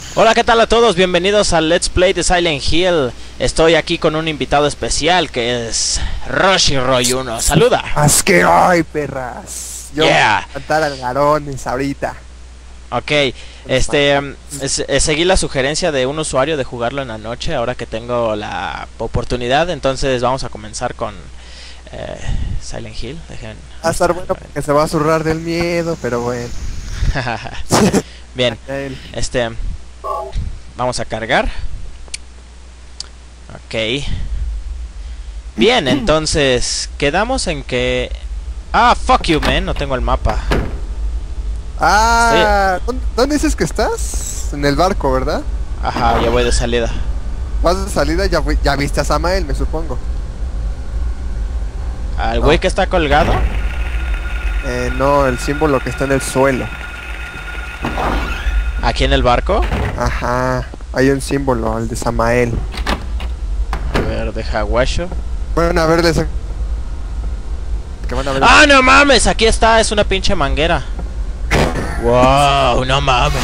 Hola, ¿qué tal a todos? Bienvenidos al Let's Play de Silent Hill. Estoy aquí con un invitado especial que es Roshi Roy 1. Saluda. ¡Haz que hoy, perras! Yo voy a cantar al garones ahorita. Ok, seguí la sugerencia de un usuario de jugarlo en la noche ahora que tengo la oportunidad. Entonces vamos a comenzar con Silent Hill. Va a estar bueno porque se va a zurrar del miedo, pero bueno. Bien, vamos a cargar. Ok. Bien, entonces quedamos en que... Ah, fuck you, man, no tengo el mapa. Ah, ¿dónde dices que estás? En el barco, ¿verdad? Ajá, ya voy de salida. ¿Vas de salida? Ya viste a Samael, me supongo. ¿Al güey que está colgado? No, el símbolo que está en el suelo. ¿Aquí en el barco? Ajá, hay un símbolo, el de Samael. A ver, deja guacho. Bueno, a ver, que van a ver. ¡Ah, no mames! Aquí está, es una pinche manguera. ¡Wow! ¡No mames!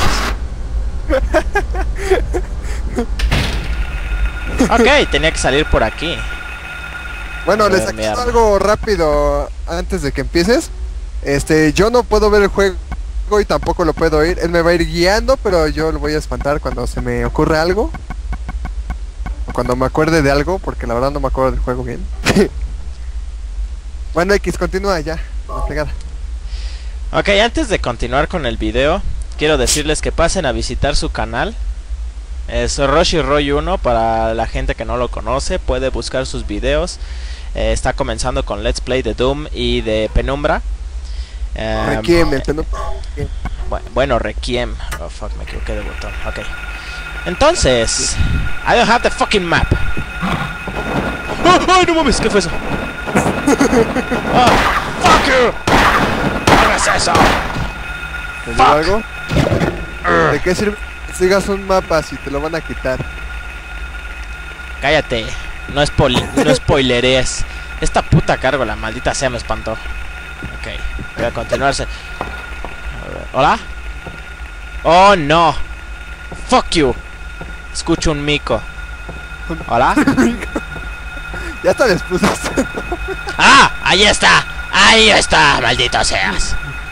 Ok, tenía que salir por aquí. Bueno, les aclaro algo rápido antes de que empieces. Yo no puedo ver el juego y tampoco lo puedo oír. Él me va a ir guiando, pero yo lo voy a espantar cuando se me ocurre algo. O cuando me acuerde de algo, porque la verdad no me acuerdo del juego bien. Bueno, X, continúa ya, la fregada. Ok, antes de continuar con el video, quiero decirles que pasen a visitar su canal. Es Roshi Roy 1, para la gente que no lo conoce, puede buscar sus videos. Está comenzando con Let's Play de Doom y de Penumbra. Requiem, el Penumbra. Bueno, Requiem. Oh fuck, me equivoqué de botón. Ok. Entonces, I don't have the fucking map. ¡Oh, no mames! ¿Qué fue eso? Oh, fuck you. ¿Qué es eso? ¿Te digo algo? ¿De qué sirve que sigas un mapa si te lo van a quitar? Cállate, no spoileres. Esta puta cárgola, maldita sea, me espantó. Ok, voy a continuarse. A ver, ¿hola? Oh no. Fuck you. Escucho un mico. ¿Hola? Ya hasta les pusiste. ¡Ah! ¡Ahí está! ¡Ahí está! ¡Maldito seas!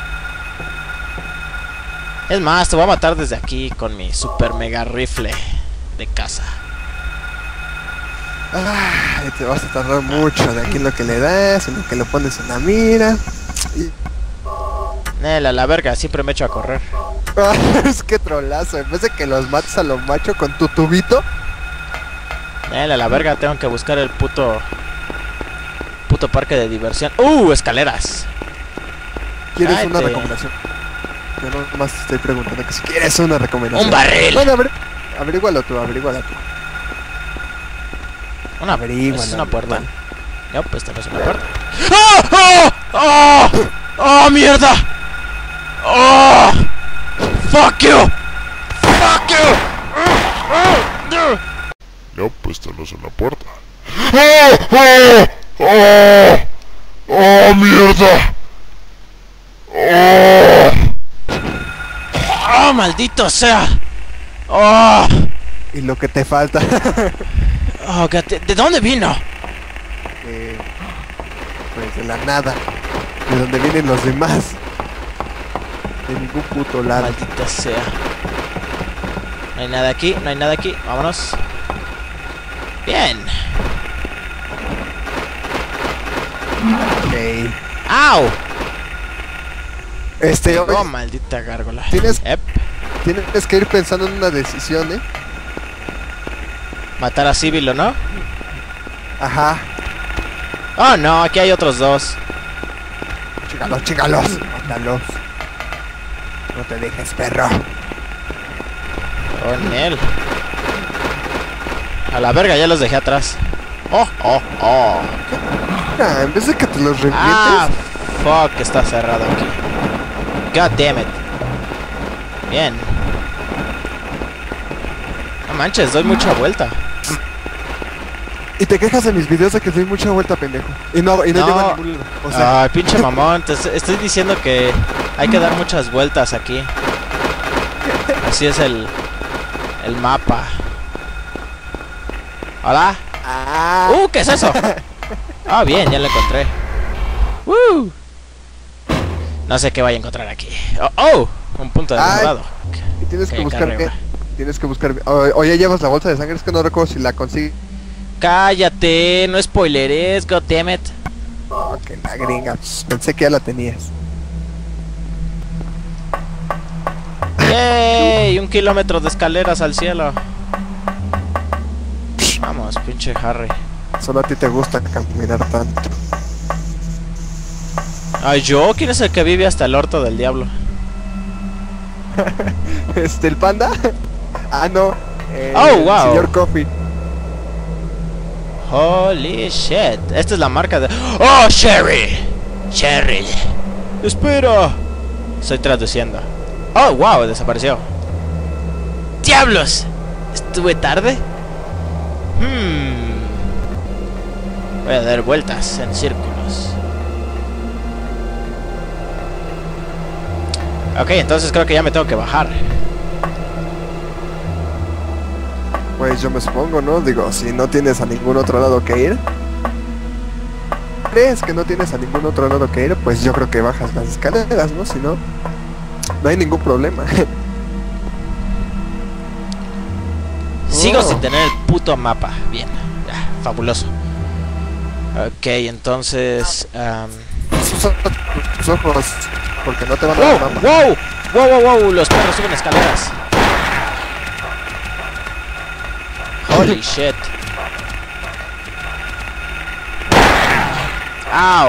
Es más, te voy a matar desde aquí con mi super mega rifle de casa. Ay, te vas a tardar mucho de aquí en lo que le das, en lo que lo pones en la mira. Nela, la verga, siempre me echo a correr. Es que trolazo, en vez de que los mates a lo macho con tu tubito. Nela, la verga, tengo que buscar el puto parque de diversión. Escaleras. ¿Quieres Cállate. una recomendación? Yo no más te estoy preguntando que si quieres una recomendación. ¡Un barril! Bueno, averígualo tú. Una Averígualo. es una puerta. No, pues esta no es una puerta. ¡Oh! ¡Oh! ¡Oh! ¡Oh, mierda! ¡Oh! ¡Fuck you! ¡Fuck you! No, pues esta no es una puerta. ¡Oh! ¡Oh! ¡Oh! ¡Oh, mierda! ¡Oh! ¡Oh, maldito sea! ¡Oh! Y lo que te falta. Oh, ¿de dónde vino? Pues de la nada. De donde vienen los demás. De ningún puto lado. Maldita sea. No hay nada aquí, no hay nada aquí. Vámonos. Bien. Ok. ¡Au! Oye, Oh, maldita gárgola. tienes que ir pensando en una decisión, Matar a Civil, ¿o no? Ajá. Oh, no, aquí hay otros dos. Chígalos. Mátalos. No te dejes, perro. Oh, Nel. A la verga, ya los dejé atrás. Oh. En vez de que te los revientes. Ah, fuck, está cerrado aquí. God damn it. Bien. No manches, doy mucha vuelta. Y te quejas de mis videos de que doy mucha vuelta, pendejo. Y no llevo a ningún lado. O sea, Ay, pinche mamón, te estoy diciendo que hay que dar muchas vueltas aquí. Así es el El mapa. Hola. ¿Qué es eso? Ah, bien, ya lo encontré. No sé qué vaya a encontrar aquí. Un punto de guardado. Tienes que buscar bien. Tienes que buscar bien. Oye, llevas la bolsa de sangre, es que no recuerdo si la consigo. Cállate, no spoileres, goddammit. Ok, la gringa. Pensé que ya la tenías. ¡Yay! 1 kilómetro de escaleras al cielo. Vamos, pinche Harry. Solo a ti te gusta caminar tanto. Ay, ¿yo? ¿Quién es el que vive hasta el orto del diablo? ¿El panda? Ah, no. Wow. Señor Coffee. Holy shit. Esta es la marca de... ¡Oh, Sherry! ¡Sherry! ¡Espera! Estoy traduciendo. ¡Oh, wow! Desapareció. ¡Diablos! ¿Estuve tarde? Voy a dar vueltas en círculos. Ok, entonces creo que ya me tengo que bajar. Pues yo me supongo, ¿no? Digo, si no tienes a ningún otro lado que ir. ¿Crees que no tienes a ningún otro lado que ir? Pues yo creo que bajas las escaleras, ¿no? Si no, no hay ningún problema. Sigo sin tener el puto mapa. Bien, fabuloso. Ok, entonces... Tus ojos, porque no te van a dar mapa. ¡Wow! Los perros suben escaleras. Holy shit. Ow.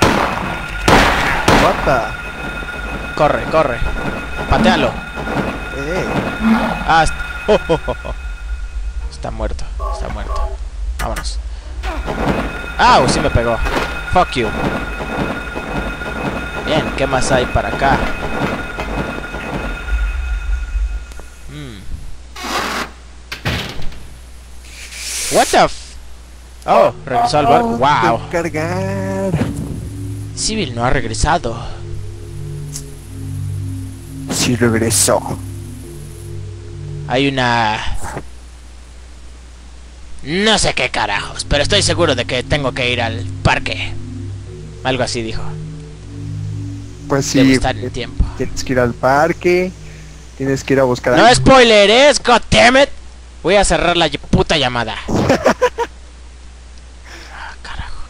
What the? Corre. Patealo. Está muerto. Vámonos. ¡Au! Sí me pegó. Fuck you. Bien, ¿qué más hay para acá? What the regresó al barco. Wow. Cargar. Civil no ha regresado. Sí regresó. Hay una... No sé qué carajos, pero estoy seguro de que tengo que ir al parque. Algo así dijo. Pues sí. Debo estar en tiempo. Tienes que ir al parque. Tienes que ir a buscar... No spoileres, goddammit. Voy a cerrar la puta llamada. Carajo.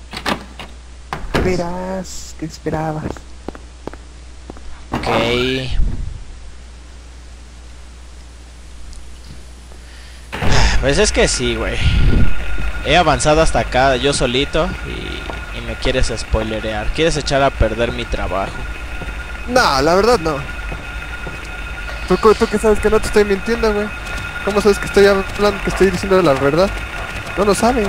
Verás, ¿qué esperabas? Ok. Pues es que sí, güey. He avanzado hasta acá yo solito y me quieres spoilerear. Quieres echar a perder mi trabajo. No, la verdad no. ¿Tú que sabes que no te estoy mintiendo, güey? ¿Cómo sabes que estoy hablando, que estoy diciendo la verdad? No lo sabes.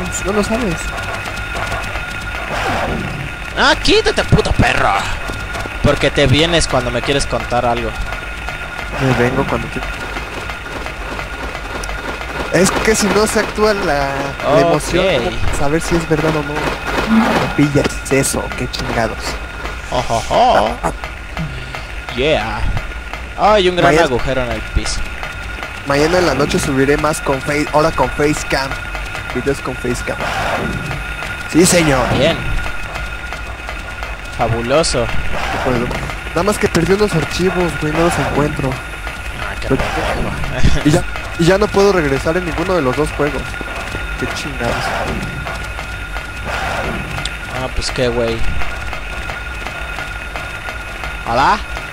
Ah, quítate, puto perro. Porque te vienes cuando me quieres contar algo. Me vengo cuando te... Es que si no se actúa la emoción, ¿cómo saber si es verdad o no? No pillas eso, qué chingados. Yeah. Hay un gran agujero en el piso. Mañana en la noche subiré más con ahora con Facecam. Videos con Facecam. Sí, señor. Bien. Fabuloso. Pues, nada más que perdí unos archivos, güey, no los encuentro. Y ya no puedo regresar en ninguno de los dos juegos. Qué chingados. Pues qué güey. Hola.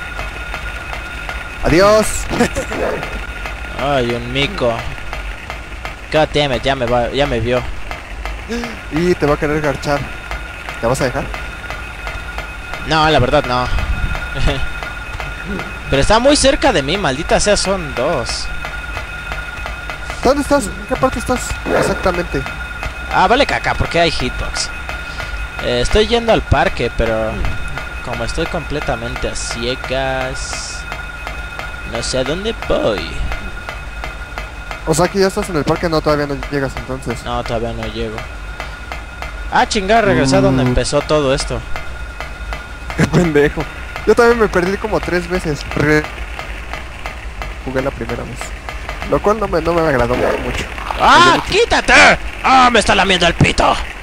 Adiós. Ay, un mico. God damn it, ya me vio. Y te va a querer garchar. ¿Te vas a dejar? No, la verdad no. Pero está muy cerca de mí, maldita sea, son dos. ¿Dónde estás? ¿En qué parte estás? Exactamente. Vale caca, porque hay hitbox. Estoy yendo al parque, pero como estoy completamente a ciegas, no sé a dónde voy. O sea que ya estás en el parque, no, todavía no llegas entonces. No, todavía no llego. Chingar, regresé a donde empezó todo esto. Qué pendejo. Yo también me perdí como 3 veces. Jugué la primera vez. Lo cual no me agradó mucho. ¡Ah! ¡Quítate! ¡Ah! ¡Me está lamiendo el pito!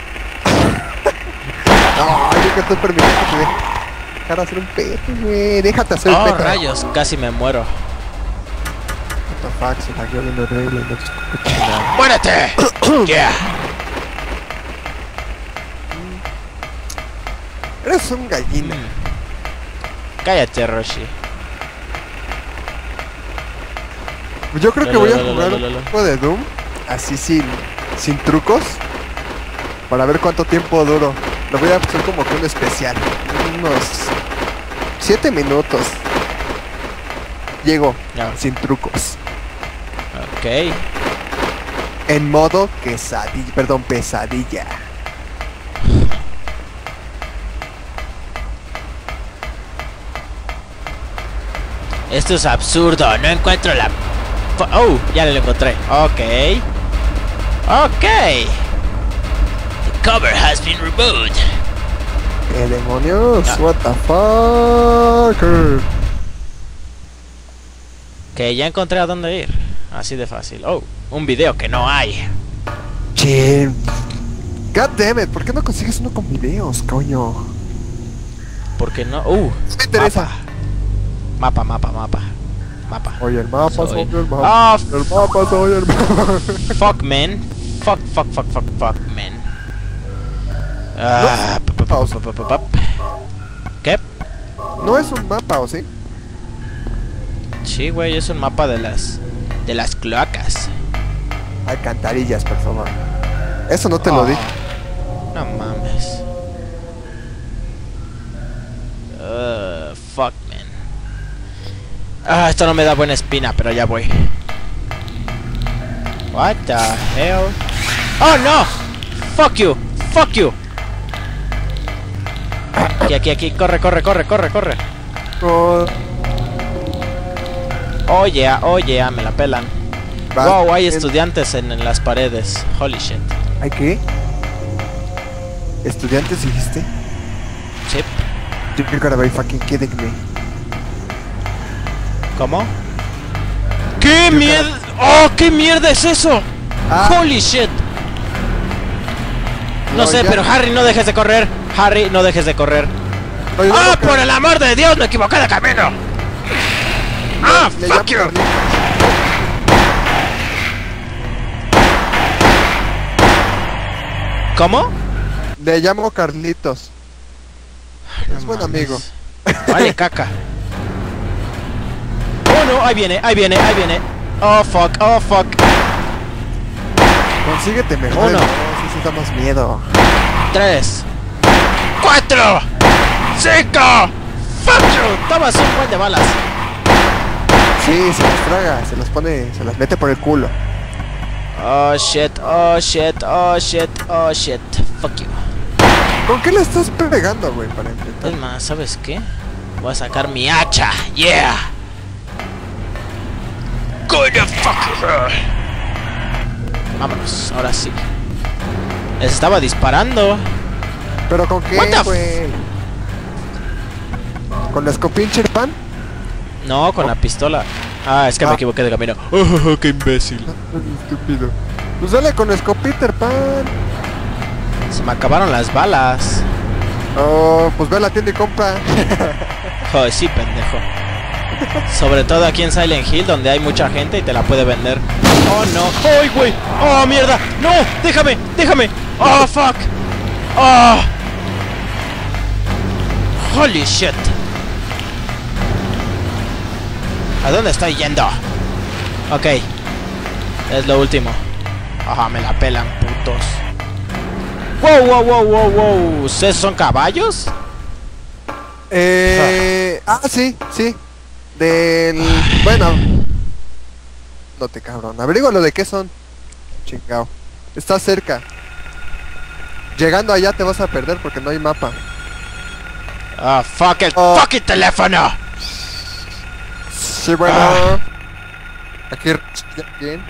No, yo que estoy permitiendo que te dejar hacer un peto, güey. Déjate hacer ¡Oh, peto. rayos! Casi me muero. What the fuck, se lagueó bien horrible. No te escucho nada. ¡Muérete! ¡Yeah! Eres un gallina. Cállate, Roshi. Yo creo que voy a jugar un poco de Doom. Así sin trucos. Para ver cuánto tiempo duro. Lo voy a hacer como que un especial. Unos 7 minutos. Llego sin trucos. Ok. En modo pesadilla. Esto es absurdo. No encuentro la... Oh, ya lo encontré. Ok. Ok. The cover has been removed. ¿Qué demonios? Ah. What the fuck? Que ya encontré a dónde ir. Así de fácil. Oh, un video que no hay. Che. God damn it, ¿por qué no consigues uno con videos, coño? Porque no... Me interesa. Mapa. Oye, el mapa, Soy- soy el mapa. Ah, El mapa, soy el mapa. Fuck, man. Fuck, man. Ah, pausa. ¿Qué? No es un mapa, ¿o sí? Sí, güey, es un mapa de las cloacas. Alcantarillas, por favor. Eso no te lo di. No mames. Fuck, man. Ah, esto no me da buena espina, pero ya voy. What the hell? Oh no! Fuck you. Aquí, corre. Oh, Oh yeah, me la pelan. va. Wow, hay estudiantes en las paredes. Holy shit. ¿Hay qué? ¿Estudiantes dijiste? Sí. You're gonna be fucking kidding me. ¿Cómo? ¿Qué mierda? ¡Oh, qué mierda es eso! Ah. ¡Holy shit! No No, sé, ya. pero Harry, no dejes de correr. Harry, no dejes de correr. No, yo ¡Ah, creo que por el amor de Dios! ¡Me equivoqué de camino! ¡Ah, le fuck llamo you! Carlitos. ¿Cómo? Le llamo Carlitos. Es buen amigo. Vale, caca. Oh no, ahí viene. Oh fuck. Consíguete mejor. Uno. No, sí da más miedo. 3 4 5 Fuck you. Tomas un buen de balas. Sí, se las traga, se las mete por el culo. Oh shit. Fuck you. ¿Con qué le estás pegando, güey, para intentar? Es más, ¿sabes qué? Voy a sacar mi hacha. Yeah. Gonna fuck her. Vámonos, ahora sí. Les estaba disparando. ¿Pero con What the qué, güey? ¿Con la escopincher pan? No, con la pistola. Ah, es que me equivoqué de camino. Oh, qué imbécil. Estúpido. Pues dale con escopiter pan. Se me acabaron las balas. Oh, pues ve a la tienda y compra. Oh, sí, pendejo. Sobre todo aquí en Silent Hill, donde hay mucha gente y te la puede vender. Oh, no. ¡Ay, güey! ¡Oh, mierda! ¡No! ¡Déjame! ¡Oh, fuck! ¡Oh! ¡Holy shit! ¿A dónde estoy yendo? Ok. Es lo último. Ajá, me la pelan, putos. Wow. ¿Esos son caballos? Sí. Bueno. No te cabrón. Averígualo de qué son. Chingao. Está cerca. Llegando allá te vas a perder porque no hay mapa. Ah, fuck el Oh. fucking teléfono. Sí, bueno. Aquí. Bien.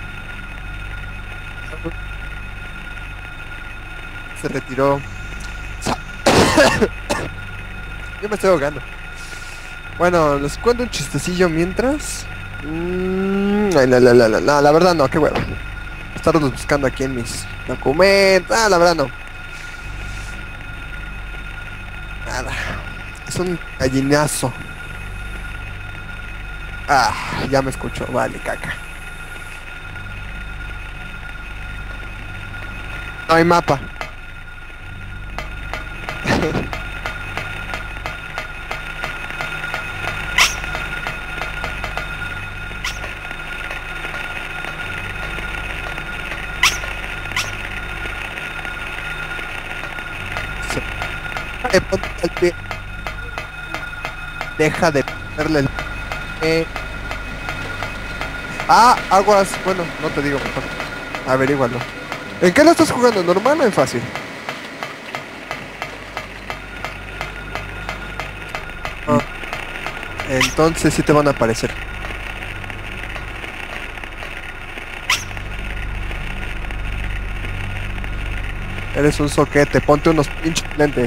Se retiró. Yo me estoy ahogando. Bueno, les cuento un chistecillo mientras. La verdad no, qué hueva. Estarlos buscando aquí en mis documentos. La verdad no. Nada. Es un gallinazo. Ya me escucho. Vale, caca. No hay mapa. Deja de ponerle el aguas. Bueno, no te digo mejor. Averígualo. ¿En qué lo estás jugando? ¿Normal o en fácil? Entonces sí te van a aparecer. Eres un soquete, ponte unos pinches lentes.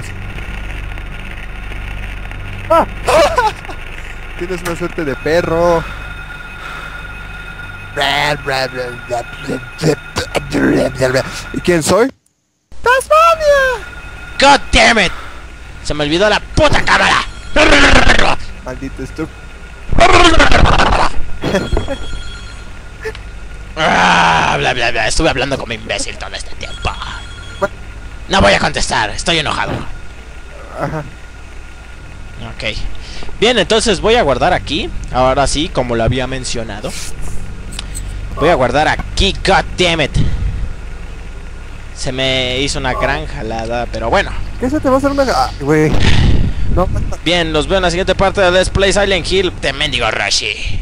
Tienes una suerte de perro. ¿Y quién soy? ¡Tasmania! God damn it. Se me olvidó la puta cámara. Maldito estúpido. Bla bla bla. Estuve hablando como imbécil todo este tiempo. No voy a contestar, estoy enojado. Ajá. Ok. Bien, entonces voy a guardar aquí. Ahora sí, como lo había mencionado. Voy a guardar aquí, god damn it. Se me hizo una gran jalada, pero bueno. ¿Qué se te va a hacer una... güey? No. Bien, los veo en la siguiente parte de Let's Play Silent Hill de Mendigo Rashi.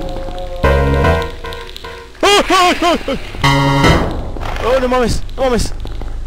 Oh, no mames, no mames.